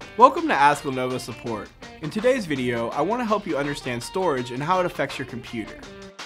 Welcome to Ask Lenovo Support. In today's video, I want to help you understand storage and how it affects your computer.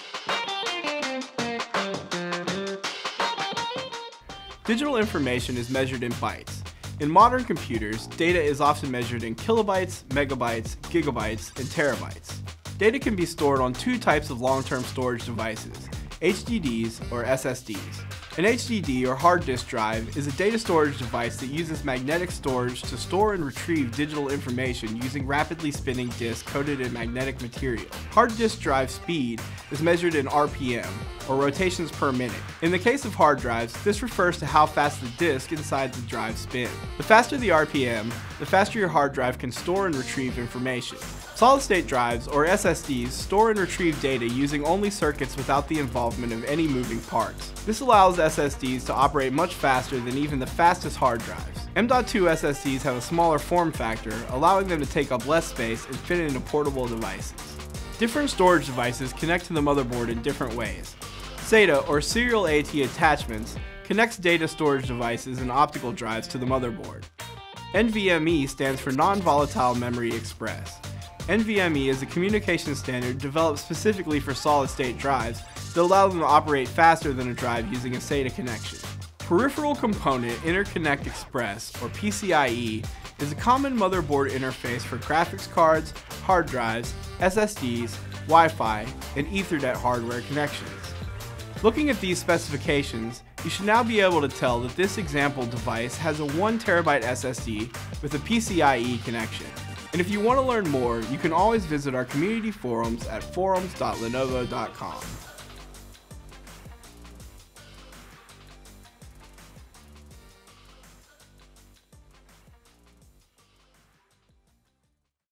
Digital information is measured in bytes. In modern computers, data is often measured in kilobytes, megabytes, gigabytes, and terabytes. Data can be stored on two types of long-term storage devices, HDDs or SSDs. An HDD or hard disk drive is a data storage device that uses magnetic storage to store and retrieve digital information using rapidly spinning disks coated in magnetic material. Hard disk drive speed is measured in RPM, or rotations per minute. In the case of hard drives, this refers to how fast the disk inside the drive spins. The faster the RPM, the faster your hard drive can store and retrieve information. Solid-state drives, or SSDs, store and retrieve data using only circuits without the involvement of any moving parts. This allows SSDs to operate much faster than even the fastest hard drives. M.2 SSDs have a smaller form factor, allowing them to take up less space and fit into portable devices. Different storage devices connect to the motherboard in different ways. SATA, or serial AT attachments, connects data storage devices and optical drives to the motherboard. NVMe stands for Non-Volatile Memory Express. NVMe is a communication standard developed specifically for solid-state drives that allow them to operate faster than a drive using a SATA connection. Peripheral Component Interconnect Express, or PCIe, is a common motherboard interface for graphics cards, hard drives, SSDs, Wi-Fi, and Ethernet hardware connections. Looking at these specifications, you should now be able to tell that this example device has a 1 TB SSD with a PCIe connection. And if you want to learn more, you can always visit our community forums at forums.lenovo.com.